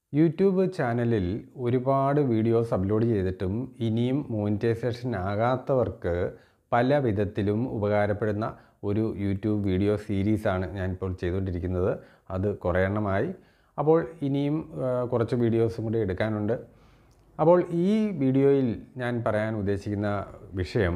YouTube ചാനലിൽ ഒരുപാട് videos upload ചെയ്തിട്ടും ഇനിയും മോണിറ്റൈസേഷൻ ആകാത്തവർക്ക് പല വിധത്തിലും ഉപകാരപ്പെടുന്ന ഒരു യൂട്യൂബ് വീഡിയോ സീരീസാണ് ഞാനിപ്പോൾ ചെയ്തുകൊണ്ടിരിക്കുന്നത്. അത് കുറേ എണ്ണമായി. അപ്പോൾ ഇനിയും കുറച്ച് വീഡിയോസും കൂടി എടുക്കാനുണ്ട്. അപ്പോൾ ഈ വീഡിയോയിൽ ഞാൻ പറയാൻ ഉദ്ദേശിക്കുന്ന വിഷയം,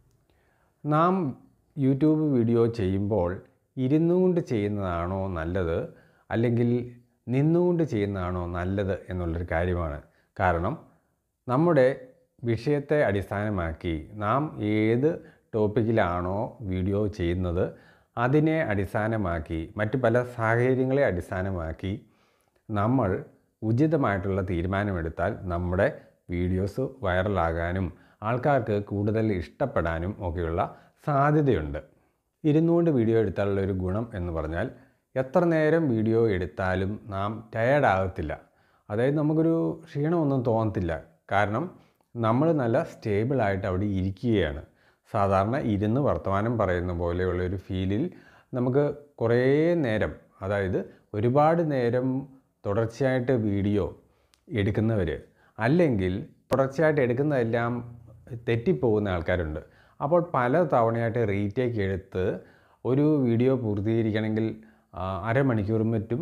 നാം യൂട്യൂബ് വീഡിയോ ചെയ്യുമ്പോൾ ഇരുന്നുകൊണ്ട് ചെയ്യുന്നതാണോ നല്ലത്, അല്ലെങ്കിൽ നിന്നുകൊണ്ട് ചെയ്യുന്നതാണോ നല്ലത് എന്നുള്ളൊരു കാര്യമാണ്. കാരണം നമ്മുടെ വിഷയത്തെ അടിസ്ഥാനമാക്കി നാം ഏത് ടോപ്പിക്കിലാണോ വീഡിയോ ചെയ്യുന്നത് അതിനെ അടിസ്ഥാനമാക്കി, മറ്റു പല സാഹചര്യങ്ങളെ അടിസ്ഥാനമാക്കി നമ്മൾ ഉചിതമായിട്ടുള്ള തീരുമാനമെടുത്താൽ നമ്മുടെ വീഡിയോസ് വൈറലാകാനും ആൾക്കാർക്ക് കൂടുതൽ ഇഷ്ടപ്പെടാനും ഒക്കെയുള്ള സാധ്യതയുണ്ട്. ഇരുന്നുകൊണ്ട് വീഡിയോ എടുത്താലുള്ള ഒരു ഗുണം എന്ന് പറഞ്ഞാൽ, എത്ര നേരം വീഡിയോ എടുത്താലും നാം ടയേർഡാകത്തില്ല. അതായത് നമുക്കൊരു ക്ഷീണമൊന്നും തോന്നത്തില്ല. കാരണം നമ്മൾ നല്ല സ്റ്റേബിളായിട്ട് അവിടെ ഇരിക്കുകയാണ്. സാധാരണ ഇരുന്ന് വർത്തമാനം പറയുന്ന പോലെയുള്ളൊരു ഫീലിൽ നമുക്ക് കുറേ നേരം, അതായത് ഒരുപാട് നേരം തുടർച്ചയായിട്ട് വീഡിയോ എടുക്കുന്നവർ, അല്ലെങ്കിൽ തുടർച്ചയായിട്ട് എടുക്കുന്നതെല്ലാം തെറ്റിപ്പോകുന്ന ആൾക്കാരുണ്ട്. അപ്പോൾ പല തവണയായിട്ട് റീടേക്ക് എടുത്ത് ഒരു വീഡിയോ പൂർത്തീകരിക്കണമെങ്കിൽ അരമണിക്കൂറും മറ്റും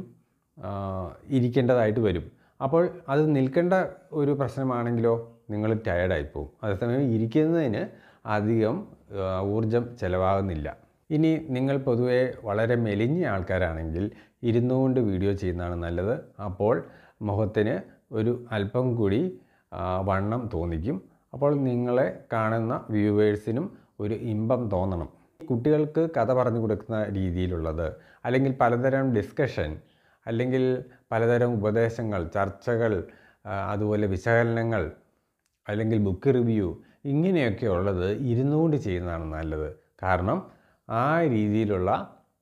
ഇരിക്കേണ്ടതായിട്ട് വരും. അപ്പോൾ അത് നിൽക്കേണ്ട ഒരു പ്രശ്നമാണെങ്കിലോ നിങ്ങൾ ടയേർഡായിപ്പോവും. അതേസമയം ഇരിക്കുന്നതിന് അധികം ഊർജം ചിലവാകുന്നില്ല. ഇനി നിങ്ങൾ പൊതുവെ വളരെ മെലിഞ്ഞ ആൾക്കാരാണെങ്കിൽ ഇരുന്നുകൊണ്ട് വീഡിയോ ചെയ്യുന്നതാണ് നല്ലത്. അപ്പോൾ മുഖത്തിന് ഒരു അല്പം കൂടി വണ്ണം തോന്നിക്കും. അപ്പോൾ നിങ്ങളെ കാണുന്ന വ്യൂവേഴ്സിനും ഒരു ഇമ്പം തോന്നണം. കുട്ടികൾക്ക് കഥ പറഞ്ഞു കൊടുക്കുന്ന രീതിയിലുള്ളത്, അല്ലെങ്കിൽ പലതരം ഡിസ്കഷൻ, അല്ലെങ്കിൽ പലതരം ഉപദേശങ്ങൾ, ചർച്ചകൾ, അതുപോലെ വിശകലനങ്ങൾ, അല്ലെങ്കിൽ ബുക്ക് റിവ്യൂ, ഇങ്ങനെയൊക്കെ ഉള്ളത് ഇരുന്നുകൊണ്ട് ചെയ്യുന്നതാണ് നല്ലത്. കാരണം ആ രീതിയിലുള്ള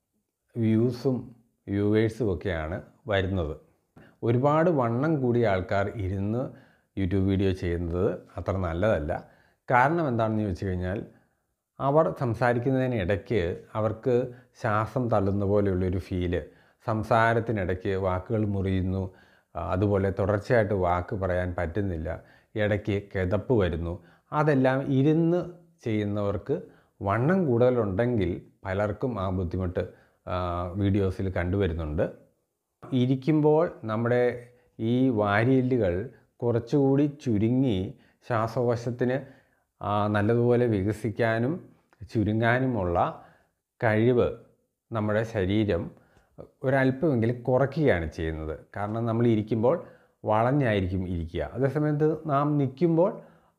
വ്യൂസും വ്യൂവേഴ്സും ഒക്കെയാണ് വരുന്നത്. ഒരുപാട് വണ്ണം കൂടിയ ആൾക്കാർ ഇരുന്ന് യൂട്യൂബ് വീഡിയോ ചെയ്യുന്നത് അത്ര നല്ലതല്ല. കാരണം എന്താണെന്ന് ചോദിച്ചു കഴിഞ്ഞാൽ, അവർ സംസാരിക്കുന്നതിനിടയ്ക്ക് അവർക്ക് ശ്വാസം തള്ളുന്ന പോലെയുള്ളൊരു ഫീല്, സംസാരത്തിനിടയ്ക്ക് വാക്കുകൾ മുറിയുന്നു, അതുപോലെ തുടർച്ചയായിട്ട് വാക്ക് പറയാൻ പറ്റുന്നില്ല, ഇടയ്ക്ക് കിതപ്പ് വരുന്നു. അതെല്ലാം ഇരുന്ന് ചെയ്യുന്നവർക്ക് വണ്ണം കൂടുതലുണ്ടെങ്കിൽ പലർക്കും ആ ബുദ്ധിമുട്ട് വീഡിയോസിൽ കണ്ടുവരുന്നുണ്ട്. ഇരിക്കുമ്പോൾ നമ്മുടെ ഈ വാരിയെല്ലുകൾ കുറച്ചുകൂടി ചുരുങ്ങി ശ്വാസകോശത്തിന് നല്ലതുപോലെ വികസിക്കാനും ചുരുങ്ങാനുമുള്ള കഴിവ് നമ്മുടെ ശരീരം ഒരല്പമെങ്കിലും കുറയ്ക്കുകയാണ് ചെയ്യുന്നത്. കാരണം നമ്മൾ ഇരിക്കുമ്പോൾ വളഞ്ഞായിരിക്കും ഇരിക്കുക. അതേസമയത്ത് നാം നിൽക്കുമ്പോൾ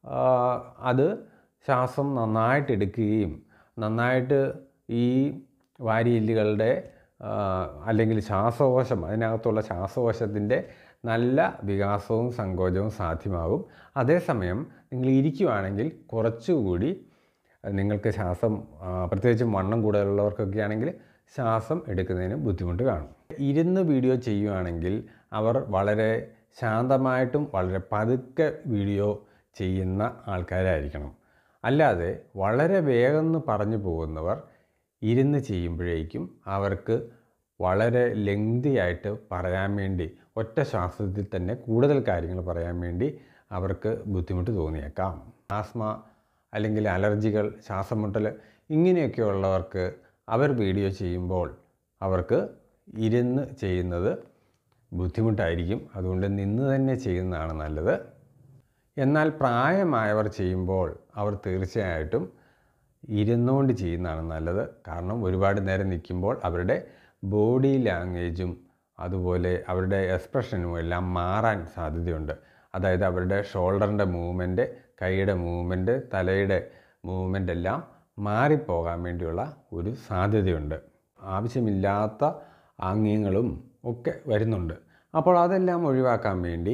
അത് ശ്വാസം നന്നായിട്ട് എടുക്കുകയും നന്നായിട്ട് ഈ വാരിയെല്ലുകളുടെ അല്ലെങ്കിൽ ശ്വാസകോശം, അതിനകത്തുള്ള ശ്വാസകോശത്തിൻ്റെ നല്ല വികാസവും സങ്കോചവും സാധ്യമാകും. അതേസമയം നിങ്ങൾ ഇരിക്കുകയാണെങ്കിൽ കുറച്ചുകൂടി നിങ്ങൾക്ക് ശ്വാസം, പ്രത്യേകിച്ചും വണ്ണം കൂടുതലുള്ളവർക്കൊക്കെ ആണെങ്കിൽ ശ്വാസം എടുക്കുന്നതിന് ബുദ്ധിമുട്ട് കാണും. ഇരുന്ന് വീഡിയോ ചെയ്യുകയാണെങ്കിൽ അവർ വളരെ ശാന്തമായിട്ടും വളരെ പതുക്കെ വീഡിയോ ചെയ്യുന്ന ആൾക്കാരായിരിക്കണം. അല്ലാതെ വളരെ വേഗം പറഞ്ഞു പോകുന്നവർ ഇരുന്ന് ചെയ്യുമ്പോഴേക്കും അവർക്ക് വളരെ ലെങ്തി ആയിട്ട് പറയാൻ വേണ്ടി, ഒറ്റ ശ്വാസത്തിൽ തന്നെ കൂടുതൽ കാര്യങ്ങൾ പറയാൻ വേണ്ടി അവർക്ക് ബുദ്ധിമുട്ട് തോന്നിയേക്കാം. ആസ്മ അല്ലെങ്കിൽ അലർജികൾ, ശ്വാസം മുട്ടൽ, ഇങ്ങനെയൊക്കെ ഉള്ളവർക്ക് അവർ വീഡിയോ ചെയ്യുമ്പോൾ അവർക്ക് ഇരുന്ന് ചെയ്യുന്നത് ബുദ്ധിമുട്ടായിരിക്കും. അതുകൊണ്ട് നിന്ന് തന്നെ ചെയ്യുന്നതാണ് നല്ലത്. എന്നാൽ പ്രായമായവർ ചെയ്യുമ്പോൾ അവർ തീർച്ചയായിട്ടും ഇരുന്നുകൊണ്ട് ചെയ്യുന്നതാണ് നല്ലത്. കാരണം ഒരുപാട് നേരം നിൽക്കുമ്പോൾ അവരുടെ ബോഡി ലാംഗ്വേജും അതുപോലെ അവരുടെ എക്സ്പ്രഷനും എല്ലാം മാറാൻ സാധ്യതയുണ്ട്. അതായത് അവരുടെ ഷോൾഡറിൻ്റെ മൂവ്മെൻറ്റ്, കൈയുടെ മൂവ്മെൻറ്റ്, തലയുടെ മൂവ്മെൻ്റ് എല്ലാം മാറിപ്പോകാൻ വേണ്ടിയുള്ള ഒരു സാധ്യതയുണ്ട്. ആവശ്യമില്ലാത്ത ആംഗ്യങ്ങളും ഒക്കെ വരുന്നുണ്ട്. അപ്പോൾ അതെല്ലാം ഒഴിവാക്കാൻ വേണ്ടി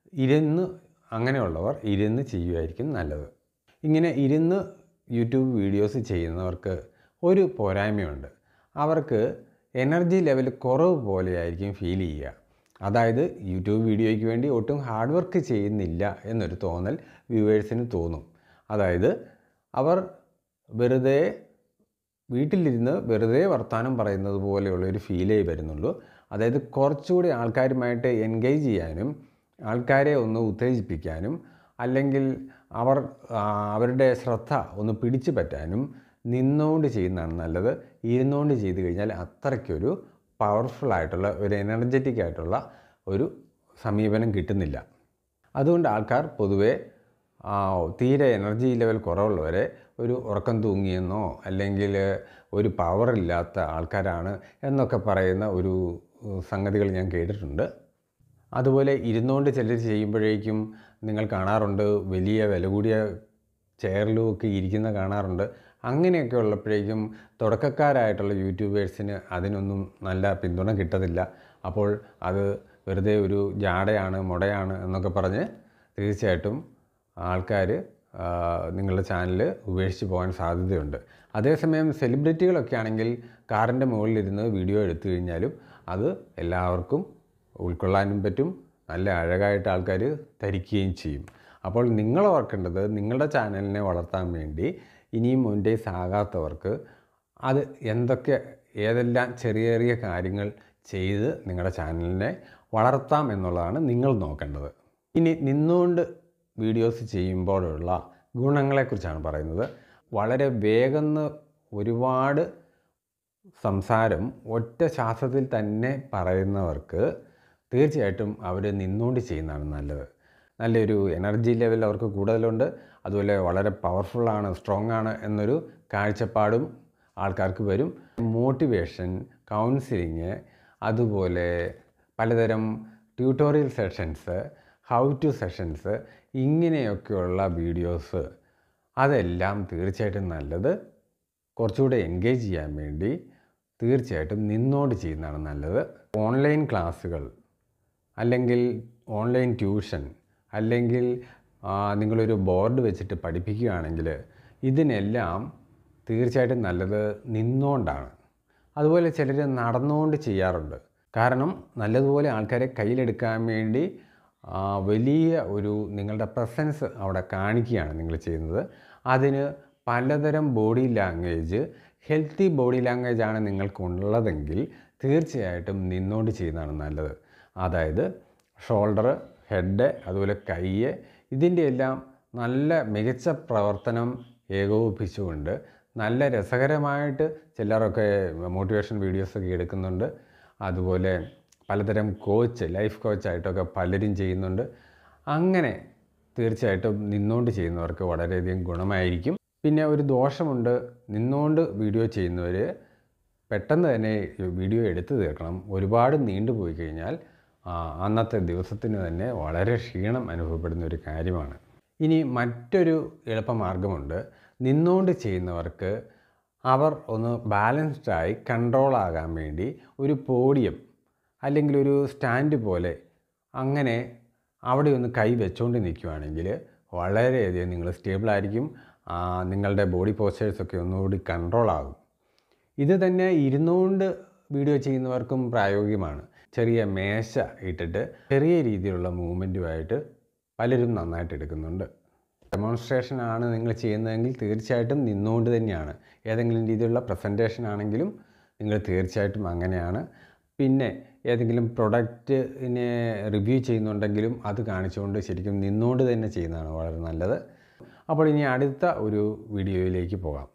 അങ്ങനെയുള്ളവർ ഇരുന്ന് ചെയ്യുമായിരിക്കും നല്ലത്. ഇങ്ങനെ ഇരുന്ന് യൂട്യൂബ് വീഡിയോസ് ചെയ്യുന്നവർക്ക് ഒരു പോരായ്മയുണ്ട്. അവർക്ക് എനർജി ലെവൽ കുറവ് പോലെയായിരിക്കും ഫീൽ ചെയ്യുക. അതായത് യൂട്യൂബ് വീഡിയോയ്ക്ക് വേണ്ടി ഒട്ടും ഹാർഡ് വർക്ക് ചെയ്യുന്നില്ല എന്നൊരു തോന്നൽ വ്യൂവേഴ്സിന് തോന്നും. അതായത് അവർ വെറുതെ വീട്ടിലിരുന്ന് വെറുതെ വർത്തമാനം പറയുന്നത് പോലെയുള്ളൊരു ഫീലേ വരുന്നുള്ളൂ. അതായത് കുറച്ചുകൂടി ആൾക്കാരുമായിട്ട് എൻഗേജ് ചെയ്യാനും ആൾക്കാരെ ഒന്ന് ഉത്തേജിപ്പിക്കാനും അല്ലെങ്കിൽ അവരുടെ ശ്രദ്ധ ഒന്ന് പിടിച്ചു പറ്റാനും നിന്നുകൊണ്ട് ചെയ്യുന്നതാണ് നല്ലത്. ഇരുന്നുകൊണ്ട് ചെയ്ത് കഴിഞ്ഞാൽ അത്രയ്ക്കൊരു പവർഫുള്ളായിട്ടുള്ള ഒരു എനർജറ്റിക് ആയിട്ടുള്ള ഒരു സമീപനം കിട്ടുന്നില്ല. അതുകൊണ്ട് ആൾക്കാർ പൊതുവെ തീരെ എനർജി ലെവൽ കുറവുള്ളവരെ ഒരു ഉറക്കം തൂങ്ങിയെന്നോ അല്ലെങ്കിൽ ഒരു പവറില്ലാത്ത ആൾക്കാരാണ് എന്നൊക്കെ പറയുന്ന ഒരു സംഗതികൾ ഞാൻ കേട്ടിട്ടുണ്ട്. അതുപോലെ ഇരുന്നുകൊണ്ട് ചിലർ ചെയ്യുമ്പോഴേക്കും നിങ്ങൾ കാണാറുണ്ട്, വലിയ വില കൂടിയ ചെയറിലും ഒക്കെ ഇരിക്കുന്ന കാണാറുണ്ട്. അങ്ങനെയൊക്കെ ഉള്ളപ്പോഴേക്കും തുടക്കക്കാരായിട്ടുള്ള യൂട്യൂബേഴ്സിന് അതിനൊന്നും നല്ല പിന്തുണ കിട്ടത്തില്ല. അപ്പോൾ അത് വെറുതെ ഒരു ജാടയാണ്, മുടയാണ് എന്നൊക്കെ പറഞ്ഞ് തീർച്ചയായിട്ടും ആൾക്കാർ നിങ്ങളുടെ ചാനൽ ഉപേക്ഷിച്ച് പോകാൻ സാധ്യതയുണ്ട്. അതേസമയം സെലിബ്രിറ്റികളൊക്കെ ആണെങ്കിൽ കാറിൻ്റെ മുകളിലിരുന്ന് വീഡിയോ എടുത്തു കഴിഞ്ഞാലും അത് എല്ലാവർക്കും ഉൾക്കൊള്ളാനും പറ്റും, നല്ല അഴകായിട്ട് ആൾക്കാർ ധരിക്കുകയും ചെയ്യും. അപ്പോൾ നിങ്ങൾ ഓർക്കേണ്ടത്, നിങ്ങളുടെ ചാനലിനെ വളർത്താൻ വേണ്ടി ഇനിയും മോണിറ്റൈസ് ആകാത്തവർക്ക് അത് ഏതെല്ലാം ചെറിയ ചെറിയ കാര്യങ്ങൾ ചെയ്ത് നിങ്ങളുടെ ചാനലിനെ വളർത്താം എന്നുള്ളതാണ് നിങ്ങൾ നോക്കേണ്ടത്. ഇനി നിന്നുകൊണ്ട് വീഡിയോസ് ചെയ്യുമ്പോഴുള്ള ഗുണങ്ങളെക്കുറിച്ചാണ് പറയുന്നത്. വളരെ വേഗം ഒരുപാട് സംസാരം ഒറ്റ ശ്വാസത്തിൽ തന്നെ പറയുന്നവർക്ക് തീർച്ചയായിട്ടും അവർ നിന്നുകൊണ്ട് ചെയ്യുന്നതാണ് നല്ലത്. നല്ലൊരു എനർജി ലെവൽ അവർക്ക് കൂടുതലുണ്ട്. അതുപോലെ വളരെ പവർഫുള്ളാണ്, സ്ട്രോങ് ആണ് എന്നൊരു കാഴ്ചപ്പാടും ആൾക്കാർക്ക് വരും. മോട്ടിവേഷൻ, കൗൺസിലിങ്, അതുപോലെ പലതരം tutorial sessions, how to sessions, ഇങ്ങനെയൊക്കെയുള്ള വീഡിയോസ് അതെല്ലാം തീർച്ചയായിട്ടും നല്ലത്. കുറച്ചുകൂടെ എൻഗേജ് ചെയ്യാൻ വേണ്ടി തീർച്ചയായിട്ടും നിന്നോണ്ട് ചെയ്യുന്നതാണ് നല്ലത്. ഓൺലൈൻ ക്ലാസ്സുകൾ അല്ലെങ്കിൽ ഓൺലൈൻ ട്യൂഷൻ അല്ലെങ്കിൽ നിങ്ങളൊരു ബോർഡ് വെച്ചിട്ട് പഠിപ്പിക്കുകയാണെങ്കിൽ ഇതിനെല്ലാം തീർച്ചയായിട്ടും നല്ലത് നിന്നുകൊണ്ടാണ്. അതുപോലെ ചിലർ നടന്നുകൊണ്ട് ചെയ്യാറുണ്ട്. കാരണം നല്ലതുപോലെ ആൾക്കാരെ കയ്യിലെടുക്കാൻ വേണ്ടി വലിയ ഒരു നിങ്ങളുടെ പ്രസൻസ് അവിടെ കാണിക്കുകയാണ് നിങ്ങൾ ചെയ്യുന്നത്. അതിന് പലതരം body language, healthy body language ആണ് നിങ്ങൾക്കുള്ളതെങ്കിൽ തീർച്ചയായിട്ടും നിന്നുകൊണ്ട് ചെയ്യുന്നതാണ് നല്ലത്. അതായത് ഷോൾഡർ, ഹെഡ്, അതുപോലെ കൈ, ഇതിൻ്റെ എല്ലാം നല്ല മികച്ച പ്രവർത്തനം ഏകോപിപ്പിച്ചുകൊണ്ട് നല്ല രസകരമായിട്ട് ചിലരൊക്കെ മോട്ടിവേഷൻ വീഡിയോസൊക്കെ എടുക്കുന്നുണ്ട്. അതുപോലെ പലതരം ലൈഫ് കോച്ചായിട്ടൊക്കെ പലരും ചെയ്യുന്നുണ്ട്. അങ്ങനെ തീർച്ചയായിട്ടും നിന്നുകൊണ്ട് ചെയ്യുന്നവർക്ക് വളരെയധികം ഗുണമായിരിക്കും. പിന്നെ ഒരു ദോഷമുണ്ട്, നിന്നുകൊണ്ട് വീഡിയോ ചെയ്യുന്നവർ പെട്ടെന്ന് തന്നെ വീഡിയോ എടുത്തു തീർക്കണം. ഒരുപാട് നീണ്ടുപോയി കഴിഞ്ഞാൽ അന്നത്തെ ദിവസത്തിന് തന്നെ വളരെ ക്ഷീണം അനുഭവപ്പെടുന്ന ഒരു കാര്യമാണ്. ഇനി മറ്റൊരു എളുപ്പമാർഗമുണ്ട്. നിന്നുകൊണ്ട് ചെയ്യുന്നവർക്ക് അവർ ഒന്ന് ബാലൻസ്ഡായി കൺട്രോൾ ആകാൻ വേണ്ടി ഒരു പോഡിയം അല്ലെങ്കിൽ ഒരു സ്റ്റാൻഡ് പോലെ അങ്ങനെ അവിടെ ഒന്ന് കൈ വെച്ചുകൊണ്ട് നിൽക്കുകയാണെങ്കിൽ വളരെയധികം നിങ്ങൾ സ്റ്റേബിളായിരിക്കും. നിങ്ങളുടെ ബോഡി പോസ്റ്റേഴ്സൊക്കെ ഒന്നുകൂടി കൺട്രോൾ ആകും. ഇത് തന്നെ ഇരുന്നുകൊണ്ട് വീഡിയോ ചെയ്യുന്നവർക്കും പ്രായോഗികമാണ്. ചെറിയ മേശ ഇട്ടിട്ട് ചെറിയ രീതിയിലുള്ള മൂവ്മെൻറ്റുമായിട്ട് പലരും നന്നായിട്ട് എടുക്കുന്നുണ്ട്. ഡെമോൺസ്ട്രേഷനാണ് നിങ്ങൾ ചെയ്യുന്നതെങ്കിൽ തീർച്ചയായിട്ടും നിന്നുകൊണ്ട് തന്നെയാണ്. ഏതെങ്കിലും രീതിയിലുള്ള പ്രസൻറ്റേഷൻ ആണെങ്കിലും നിങ്ങൾ തീർച്ചയായിട്ടും അങ്ങനെയാണ്. പിന്നെ ഏതെങ്കിലും പ്രൊഡക്റ്റിനെ റിവ്യൂ ചെയ്യുന്നുണ്ടെങ്കിലും അത് കാണിച്ചുകൊണ്ട് ശരിക്കും നിന്നുകൊണ്ട് തന്നെ ചെയ്യുന്നതാണ് വളരെ നല്ലത്. അപ്പോൾ ഇനി അടുത്ത ഒരു വീഡിയോയിലേക്ക് പോകാം.